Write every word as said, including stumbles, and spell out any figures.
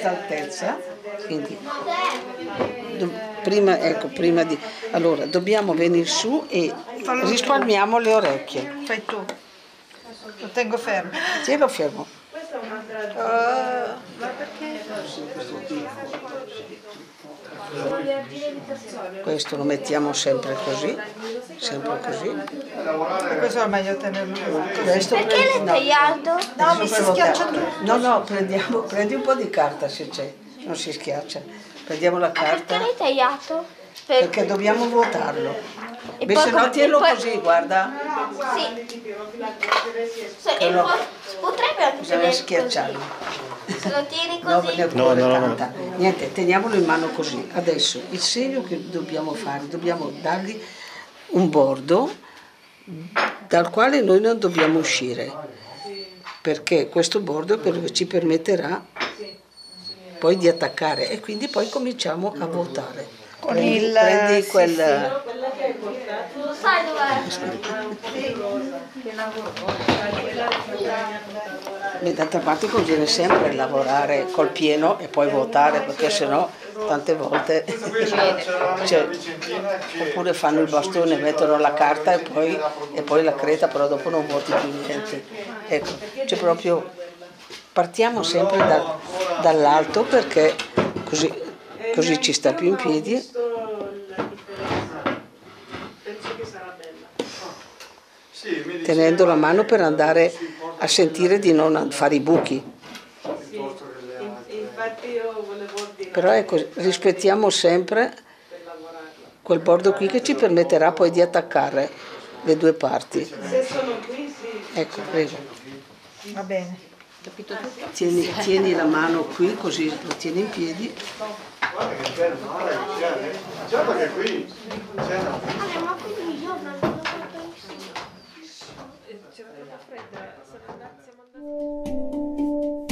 questa altezza, quindi do, prima, ecco, prima di... Allora, dobbiamo venire su e risparmiamo le orecchie. Fai tu. Lo tengo fermo. Sì, lo fermo. Uh, ma perché? Questo lo mettiamo sempre così, sempre così. Questo è meglio tenerlo così. Questo Perché l'hai tagliato? No, mi si schiaccia tutto. No, no, prendiamo, prendi un po' di carta se c'è, non si schiaccia. Prendiamo la Perché carta l'hai tagliato? Per... perché dobbiamo votarlo. E Beh, poi se no come- tienilo e poi- così, guarda. Sì. So, e lo- poi potrebbe anche Bisogna tenere schiacciarlo. così. Se lo tieni No, così. ne No, occorre no, no, tanta. Niente, teniamolo in mano così. Adesso il segno che dobbiamo fare, dobbiamo dargli un bordo dal quale noi non dobbiamo uscire, perché questo bordo per- ci permetterà poi di attaccare e quindi poi cominciamo a votare. Con Prendi, il- prendi sì, quel... Lo sai dov'è? Beh, d'altra parte conviene sempre lavorare col pieno e poi votare, perché sennò tante volte cioè, oppure fanno il bastone, mettono la carta e poi, e poi la creta, però dopo non voti più niente. Ecco, cioè proprio partiamo sempre da, dall'alto perché così, così ci sta più in piedi. Tenendo la mano per andare a sentire di non fare i buchi. Però ecco, rispettiamo sempre quel bordo qui che ci permetterà poi di attaccare le due parti. Ecco, prego. Va bene. Tieni, tieni la mano qui così lo tieni in piedi. Guarda che bello, diciamo che qui c'è una... Ah, ma quindi io non l'ho fatto nessuno. C'era troppo fredda, siamo andati...